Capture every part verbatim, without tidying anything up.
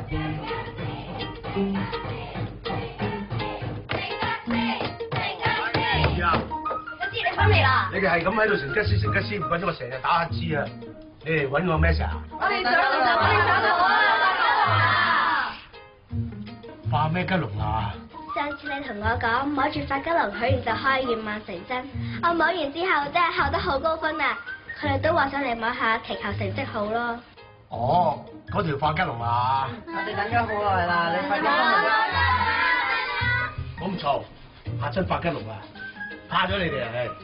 你哋係咁喺度成吉思成吉思，揾到我成日打乞嗤啊！你哋揾我咩事啊？ 我哋想我哋想到啊！ 化咩吉龍啊？ 上次你同我講摸住發吉龍許願就可以願望成真，我摸完之後真係考得好高分啊！佢哋都話想嚟摸下，祈求成績好咯。 哦，嗰條化吉龍啊！ 我哋等咗好耐啦，你快啲翻嚟啦！ 咁嘈，嚇親化吉龍啊！怕咗你哋啊！係。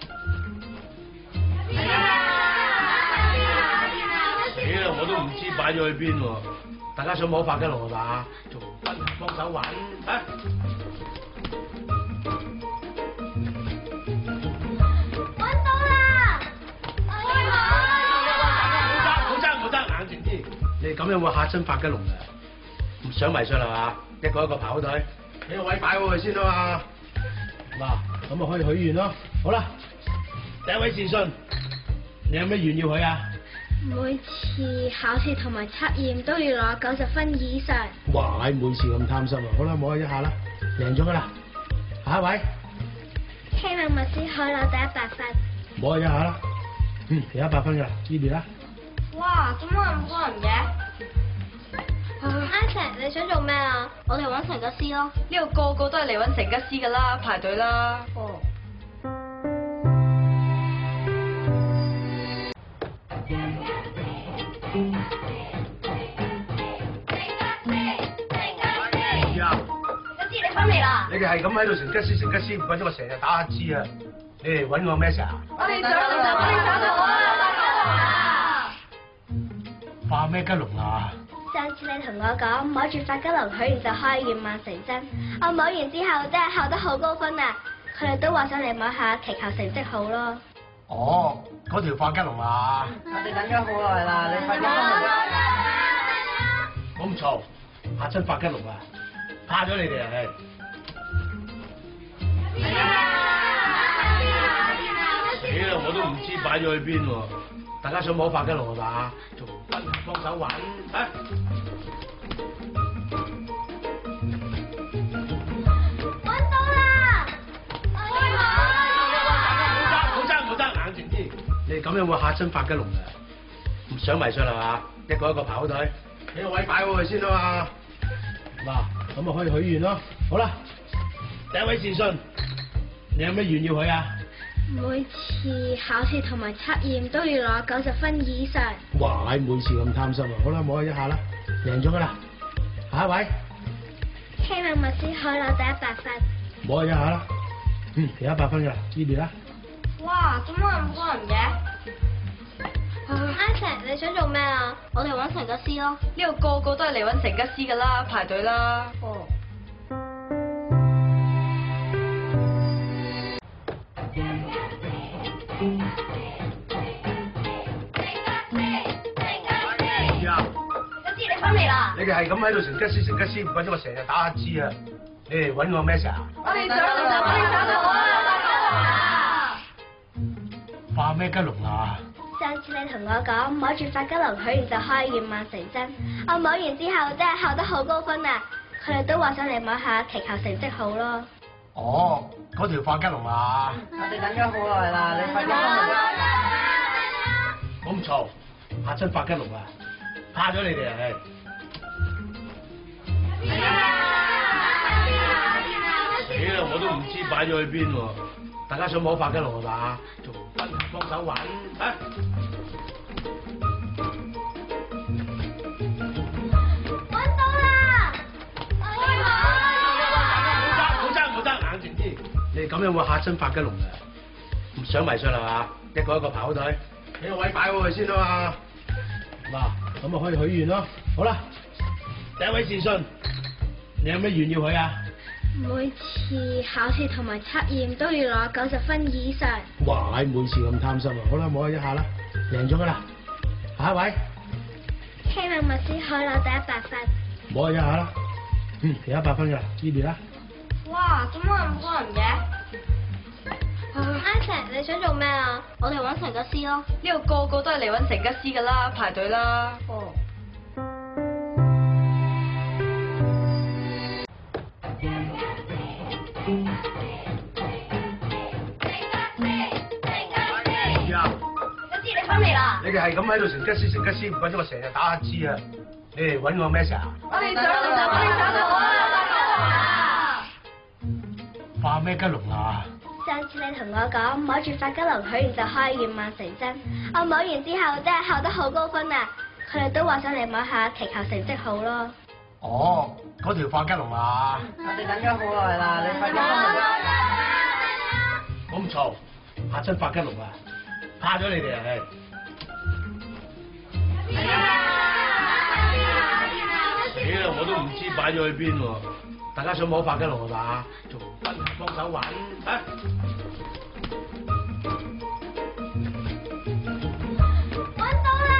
死啦！我都唔知擺咗去邊喎。大家想摸化吉龍係嘛？仲幫手揾啊！ 揾到啦！ 好爭好爭，冷靜啲。你哋咁樣會嚇親化吉龍啊！唔想迷信係嘛？一個一個排好隊，俾個位擺好佢先啊嘛。嗱，咁啊可以許願咯。好啦，第一位善信，你有咩願要許啊？ 每次考試同埋測驗都要攞九十分以上。 哇！每次咁貪心啊！好啦，摸一下啦，贏咗噶啦。下一位， 希望密斯可以攞第一百分。 摸一下啦。嗯，有一百分噶啦，呢邊啦。 哇！點解咁多人嘅？阿成，你想做咩啊？我哋揾成吉思咯。 呢度個個都係嚟揾成吉思噶啦，排隊啦。 哦。 你哋係咁喺度成吉思成吉思，揾咗我成日打乞嗤啊！你哋揾我咩事啊？ 我哋想我哋想到啊！ 化咩吉龍啊？ 上次你同我講摸住發吉龍許願就可以願望成真，我摸完之後真係考得好高分啊！佢哋都話想嚟摸下，祈求成績好咯。 哦，嗰條化吉龍啊！ 我哋等咗好耐啦，你快啲翻嚟啦！ 咁嘈，嚇親化吉龍啊！怕咗你哋啊！係。死啦！我都唔知擺咗去邊喎。大家想摸化吉龍係嘛？仲幫手揾啊！ 揾到啦！ 好爭好爭，冷靜啲。你哋咁樣會嚇親化吉龍啊！唔想迷信係嘛？一個一個排好隊，俾個位擺好佢先啊嘛。嗱，咁啊可以許願咯。好啦，第一位善信，你有咩願要許啊？ 每次考試同埋測驗都要攞九十分以上。 哇！每次咁貪心啊！好啦，摸一下啦，贏咗噶啦。下一位， 希望密斯可以攞第一百分。 摸一下啦。嗯，有一百分噶啦，呢邊啦。 哇！點解咁多人嘅？阿成，你想做咩啊？我哋揾成吉思咯。 呢度個個都係嚟揾成吉思噶啦，排隊啦。 哦。 你哋係咁喺度成吉思成吉思，揾咗我成日打乞嗤啊！你哋揾我咩事啊？ 我哋想我哋想到啊！ 化咩吉龍啊？ 上次你同我講摸住發吉龍許願就可以願望成真，我摸完之後真係考得好高分啊！佢哋都話想嚟摸下，祈求成績好咯。 哦，嗰條化吉龍啊！ 我哋等咗好耐啦，你快啲翻嚟啦！ 咁嘈，嚇親化吉龍啊！怕咗你哋啊！係。死啦！我都唔知擺咗去邊喎。大家想摸化吉龍係嘛？仲幫手揾啊！ 揾到啦！ 好爭好爭，冷靜啲。你哋咁樣會嚇親化吉龍啊！唔想迷信係嘛？一個一個排好隊，俾個位擺好佢先啊嘛。嗱，咁啊可以許願咯。好啦，第一位善信，你有咩願要許啊？ 每次考試同埋測驗都要攞九十分以上。 哇！每次咁貪心啊！好啦，摸一下啦，贏咗噶啦。下一位， 希望密斯可以攞第一百分。 摸一下啦。嗯，有一百分噶啦，呢邊啦。 哇！點解咁多人嘅？阿成，你想做咩啊？我哋揾成吉思咯。 呢度個個都係嚟揾成吉思噶啦，排隊啦。 哦。 哋係咁喺度成吉思成吉思，唔怪得我成日打乞嗤啊！你哋揾我咩事啊？ 我哋想我哋想到啊， 化咩吉龍啊？ 上次你同我講摸住發吉龍許願就可以願望成真，我摸完之後真係考得好高分啊！佢哋都話想嚟摸下，祈求成績好咯。 哦，嗰條化吉龍啊！ 我哋等咗好耐啦，你快啲翻嚟啦！ 我唔嘈，嚇親化吉龍啊！怕咗你哋啊！死啦！我都唔知擺咗去邊喎。大家想摸化吉龍係嘛？仲分幫手玩啊！ 揾到啦！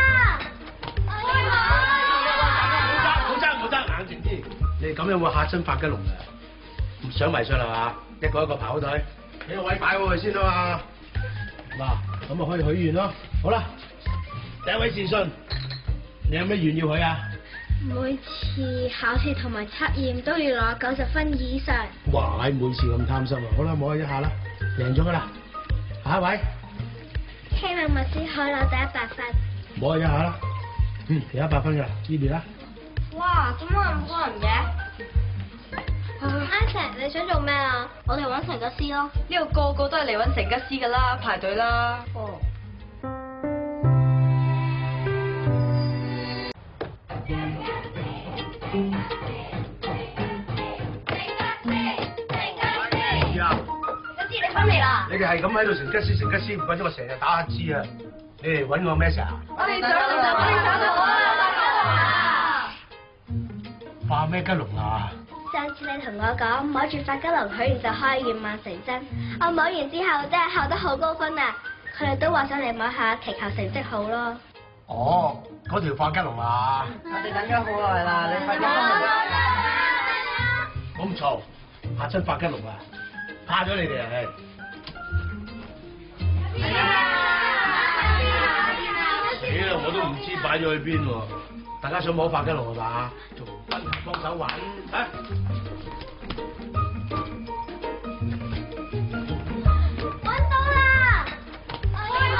好爭好爭，冷靜啲！你哋咁樣會嚇親化吉龍啊！唔想迷信係嘛？一個一個排好隊，俾個位擺好佢先啊嘛！嗱，咁啊可以許願咯。好啦，第一位善信，你有咩願要許啊？ 每次考試同埋測驗都要攞九十分以上。 哇！每次咁貪心啊！好啦，摸一下啦，贏咗噶啦。下一位， 希望密斯可以攞第一百分。 摸一下啦。嗯，有一百分噶啦，呢邊啦。 哇！點解咁多人嘅？阿成，你想做咩啊？我哋揾成吉思咯。 呢度個個都係嚟揾成吉思噶啦，排隊啦。 哦。 你哋係咁喺度成吉思成吉思，唔怪得我成日打乞嗤啊！你哋揾我咩事啊？ 我哋想我哋想到啊！ 化咩吉龍啊？ 上次你同我講摸住發吉龍許願就可以願望成真，我摸完之後真係考得好高分啊！佢哋都話想嚟摸下，祈求成績好咯。 哦，嗰條化吉龍啊！ 我哋等咗好耐啦，你快啲翻嚟啦！ 我唔嘈，嚇親化吉龍啊！怕咗你哋啊！死啦！我都唔知擺咗去邊喎。大家想摸化吉龍係嘛？仲分幫手玩啊！ 揾到啦！ 好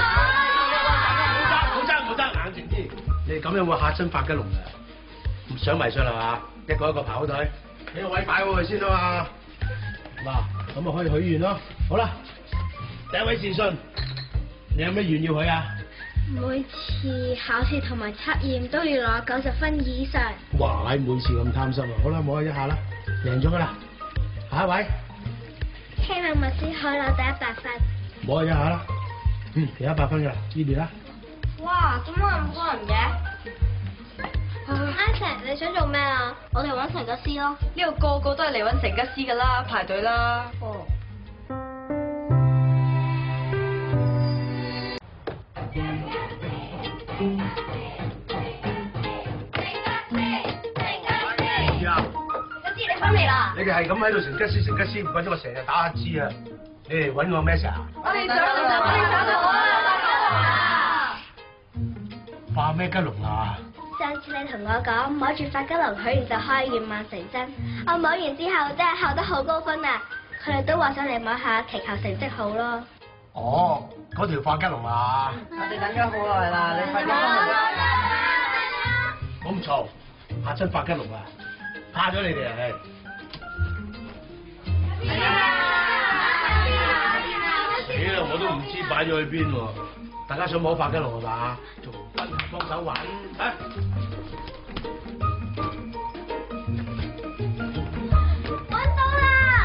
爭好爭，冷靜啲！你哋咁樣會嚇親化吉龍啊！唔想迷信係嘛？一個一個排好隊，俾個位擺好佢先啊嘛！嗱，咁啊可以許願咯。好啦，第一位善信，你有咩願要許啊？ 每次考試同埋測驗都要攞九十分以上。 哇！每次咁貪心啊！好啦，摸一下啦，贏咗噶啦。下一位， 希望密斯可以攞第一百分。 摸一下啦。嗯，有一百分噶啦，呢邊啦。 哇！點解咁多人嘅？阿成，你想做咩啊？我哋揾成吉思咯。 呢度個個都係嚟揾成吉思噶啦，排隊啦。 哦。 你哋係咁喺度成吉思成吉思，唔怪得我成日打乞嗤啊！你哋揾我咩事啊？ 我哋想我哋想到啊！ 化咩吉龍啊？ 上次你同我講摸住發吉龍許願就可以願望成真，我摸完之後真係考得好高分啊！佢哋都話想嚟摸下，祈求成績好咯。 哦，嗰條化吉龍啊！ 我哋等咗好耐啦，你快啲翻嚟啦！ 我唔嘈，嚇親化吉龍啊！怕咗你哋啊！死啦！我都唔知擺咗去邊喎。大家想摸化吉龍係嘛？仲分幫手玩啊！ 揾到啦！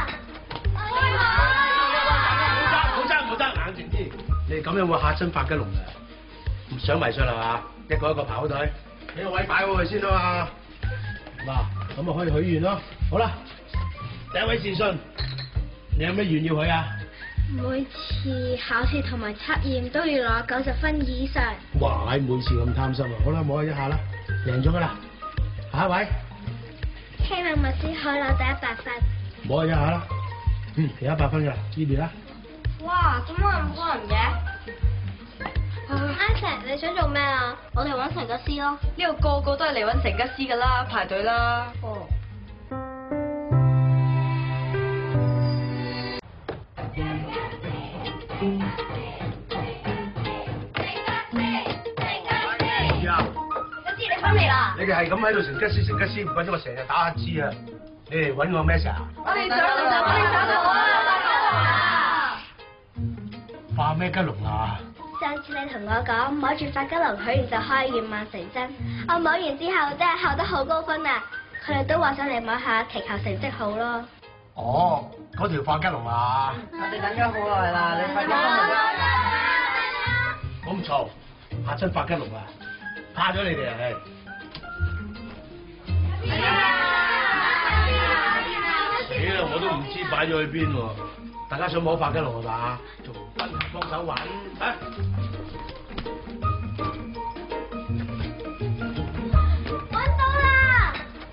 好爭好爭，冷靜啲！你哋咁樣會嚇親化吉龍啊！唔想迷信係嘛？一個一個排好隊，俾個位擺好佢先啊嘛！嗱，咁啊可以許願咯。好啦，第一位善信，你有咩願要許啊？ 每次考試同埋測驗都要攞九十分以上。 哇！每次咁貪心啊！好啦，摸一下啦，贏咗噶啦。下一位， 希望密斯可以攞第一百分。 摸一下啦。嗯，有一百分噶啦，呢邊啦。 哇！點解咁多人嘅？阿成，你想做咩啊？我哋揾成吉思咯。 呢度個個都係嚟揾成吉思噶啦，排隊啦。 哦。 啊！ 你哋係咁喺度成吉思成吉思，唔怪之我成日打乞嗤啊！你哋揾我咩事啊？ 我哋想我哋想到啊！ 化咩吉龍啊？ 上次你同我講摸住發吉龍許願就可以願望成真，我摸完之後真係考得好高分啊！佢哋都話想嚟摸下，祈求成績好咯。 哦，嗰條化吉龍啊！ 我哋等咗好耐啦，你快啲幫我。 咁嘈，嚇親化吉龍啊！怕咗你哋啊！死啦！我都唔知擺咗去邊喎。大家想摸化吉龍係嘛？仲分幫手揾啊！ 揾到啦！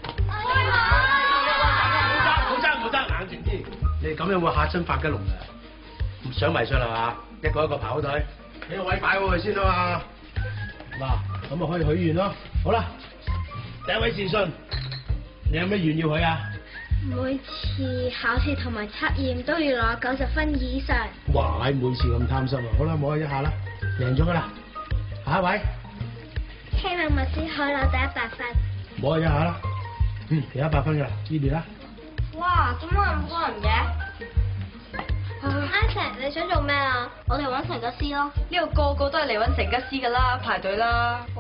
冇爭冇爭，冷靜啲。你哋咁樣會嚇親化吉龍啊！唔想迷信係嘛？一個一個排好隊，俾個位擺好佢先啊嘛。嗱，咁啊可以許願咯。好啦，第一位善信，你有咩願要許啊？ 每次考試同埋測驗都要攞九十分以上。 哇！每次咁貪心啊！好啦，摸一下啦，贏咗噶啦。下一位， 希望牧師可以攞到一百分。 摸一下啦。嗯，有一百分噶啦，呢邊啦。 哇！點解咁多人嘅？阿成，你想做咩啊？我哋揾成吉思咯。 呢度個個都係嚟揾成吉思噶啦，排隊啦。